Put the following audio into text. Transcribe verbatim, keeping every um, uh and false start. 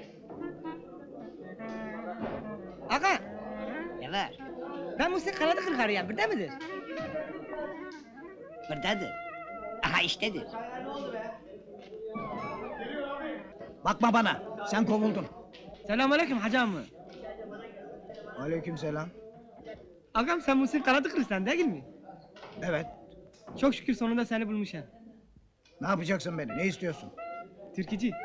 Aga, Ne var? ben Muhsin Karadıkır karıyım, burada midir? Buradadır. Aha iştedir. Bakma bana, sen kovuldun. Selamünaleyküm hacı amı. Aleykümselam. Agam sen Muhsin Karadıkır'san değil mi? Evet, Çok şükür sonunda seni bulmuşum. ne yapacaksın beni, ne istiyorsun? Türkücü.